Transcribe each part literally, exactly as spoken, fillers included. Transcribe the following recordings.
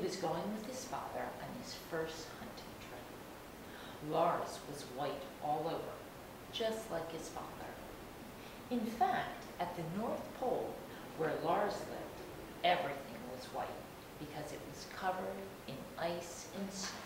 was going with his father on his first hunting trip. Lars was white all over, just like his father. In fact, at the North Pole, where Lars lived, everything was white because it was covered in ice and snow.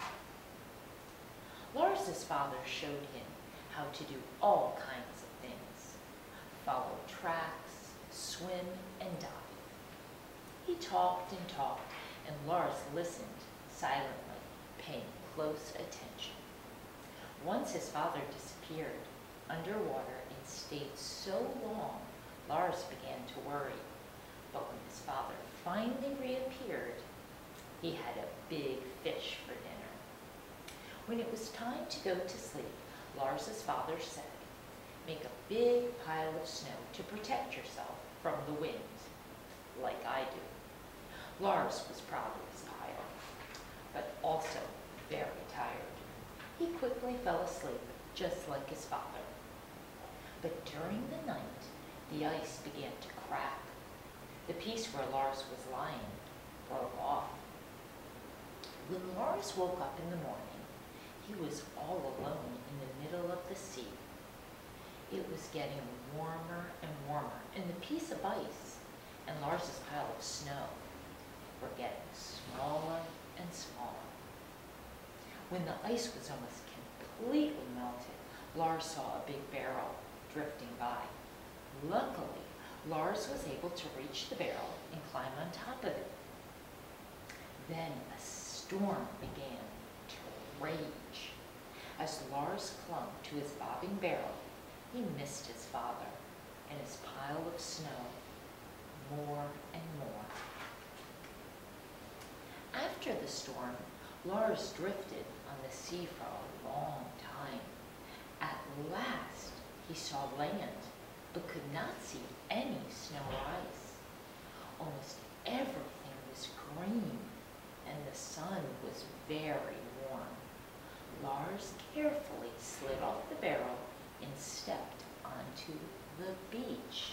Lars's father showed him how to do all kinds of things: follow tracks, swim, and dive. He talked and talked, and Lars listened silently, paying close attention. Once his father disappeared underwater and stayed so long, Lars began to worry. But when his father finally reappeared, he had a big fish for dinner. When it was time to go to sleep, Lars's father said, "Make a big pile of snow to protect yourself from the wind, like I do." Lars was proud of his pile, but also very tired. He quickly fell asleep, just like his father. But during the night, the ice began to crack. The piece where Lars was lying broke off. When Lars woke up in the morning, he was all alone in the middle of the sea. It was getting warmer and warmer, and the piece of ice and Lars's pile of snow were getting smaller and smaller. When the ice was almost completely melted, Lars saw a big barrel drifting by. Luckily, Lars was able to reach the barrel and climb on top of it. Then a storm began to rage. As Lars clung to his bobbing barrel, he missed his father and his pile of snow more and more. After the storm, Lars drifted on the sea for a long time. At last, he saw land, but could not see any snow or ice. Almost everything was green, and the sun was very warm. Lars carefully slid off the barrel and stepped onto the beach.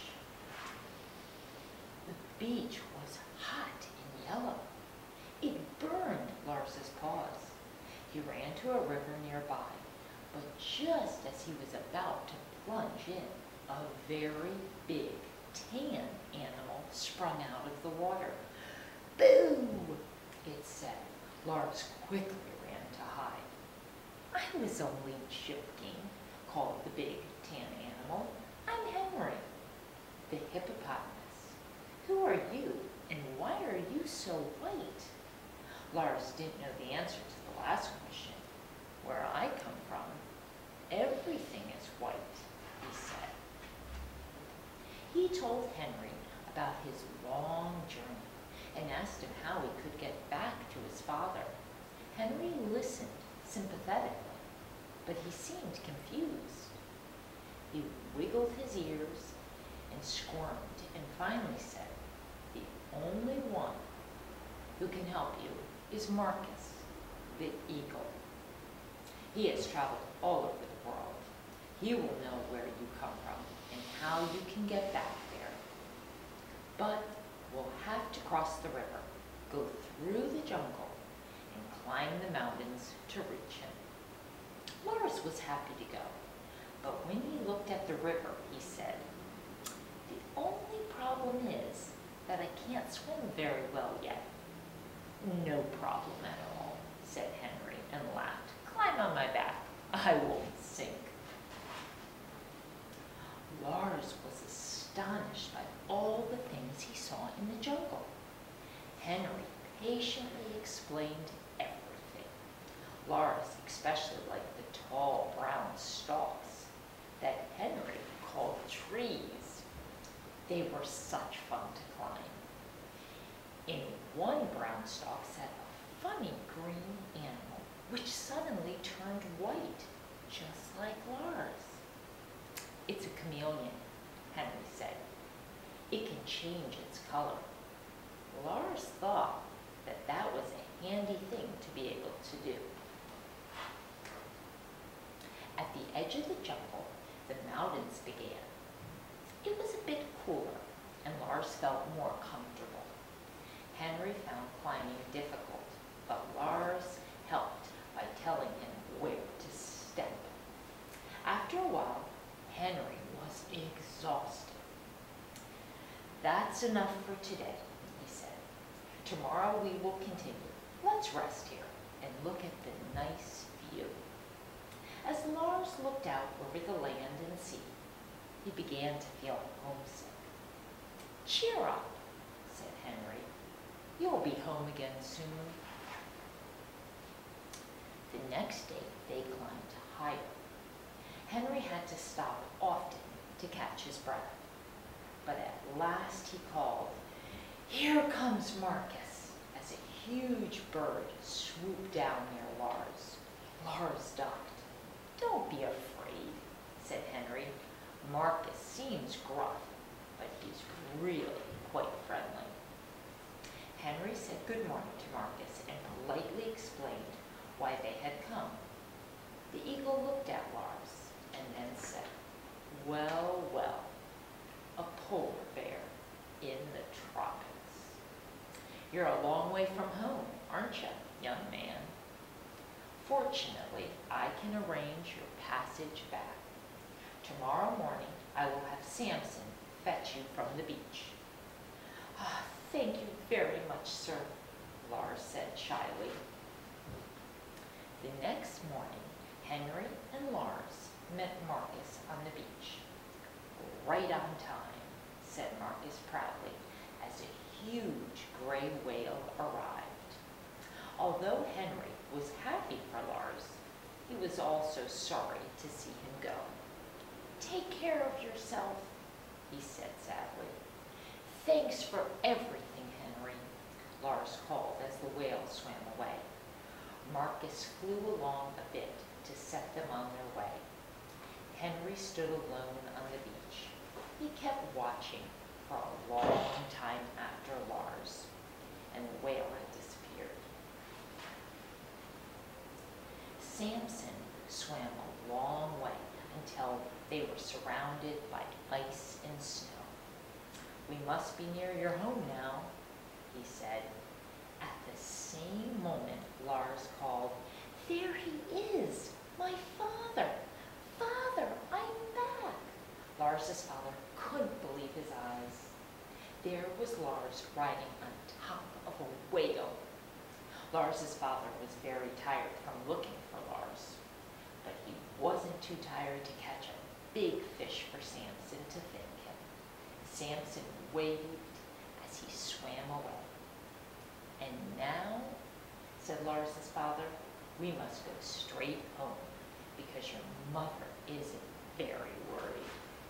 The beach was hot and yellow. It burned Lars's paws. He ran to a river nearby, but just as he was about to plunge in, a very big tan animal sprung out of the water. "Boo!" it said. Lars quickly ran to hide. "I was only joking," called the big tan animal. "I'm Henry, the hippopotamus. Who are you, and why are you so white?" Lars didn't know the answer to the last question. "Where I come from, everything is white," he said. He told Henry about his long journey and asked him how he could get back to his father. Henry listened sympathetically, but he seemed confused. He wiggled his ears and squirmed and finally said, "The only one who can help you is Marcus, the eagle. He has traveled all over the world. He will know where you come from and how you can get back there. But we'll have to cross the river, go through the jungle, and climb the mountains to reach him." Lars was happy to go, but when he looked at the river, he said, "The only problem is that I can't swim very well yet." "No problem at all," said Henry and laughed. "Climb on my back. I won't sink." Lars was astonished by all the things he saw in the jungle. Henry patiently explained everything. Lars especially liked the tall brown stalks that Henry called trees. They were such fun to climb. In one brown stalk sat a funny green animal, which suddenly turned white, just like Lars. "It's a chameleon," Henry said. "It can change its color." Lars thought that that was a handy thing to be able to do. At the edge of the jungle, the mountains began. It was a bit cooler, and Lars felt more comfortable. Henry found climbing difficult, but Lars helped by telling him where to step. After a while, Henry was exhausted. "That's enough for today," he said. "Tomorrow we will continue. Let's rest here and look at the nice view." As Lars looked out over the land and sea, he began to feel homesick. "Cheer up," said Henry. "You'll be home again soon." The next day they climbed higher. Henry had to stop often to catch his breath. But at last he called, "Here comes Marcus," as a huge bird swooped down near Lars. Lars ducked. "Don't be afraid," said Henry. "Marcus seems gruff, but he's really quite friendly." Henry said good morning to Marcus and politely explained why they had come. The eagle looked at Lars and then said, "Well, well, a polar bear in the tropics. You're a long way from home, aren't you, young man? Fortunately, I can arrange your passage back. Tomorrow morning, I will have Samson fetch you from the beach." "Ah, thank you very much, sir," Lars said shyly. The next morning, Henry and Lars met Marcus on the beach. "Right on time," said Marcus proudly, as a huge gray whale arrived. Although Henry was happy for Lars, he was also sorry to see him go. "Take care of yourself," he said sadly. "Thanks for everything, Henry," Lars called as the whale swam away. Marcus flew along a bit to set them on their way. Henry stood alone on the beach. He kept watching for a long time after Lars, and the whale had disappeared. Samson swam a long way until they were surrounded by ice and snow. "We must be near your home now," he said. At the same moment, Lars called, "There he is, my father! Father, I'm back!" Lars's father couldn't believe his eyes. There was Lars riding on top of a whale. Lars's father was very tired from looking for Lars, but he wasn't too tired to catch a big fish for Samson to thank him. Samson waved as he swam away. "And now," said Lars's father, "we must go straight home because your mother is very worried."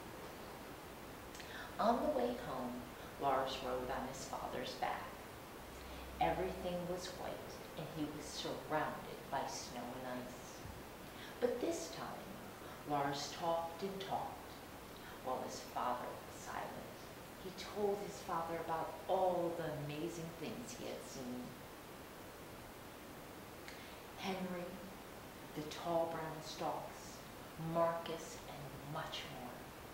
On the way home, Lars rode on his father's back. Everything was white and he was surrounded by snow and ice. But this time, Lars talked and talked while his father was silent. He told his father about all the amazing things he had seen. Henry, the tall brown stalks, Marcus, and much more.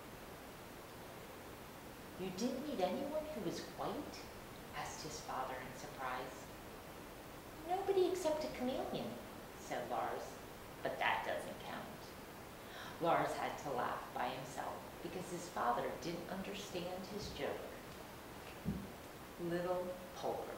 "You didn't meet anyone who was white?" asked his father in surprise. "Nobody except a chameleon," said Lars, "but that doesn't count." Lars had to laugh by himself because his father didn't understand his joke. Little polar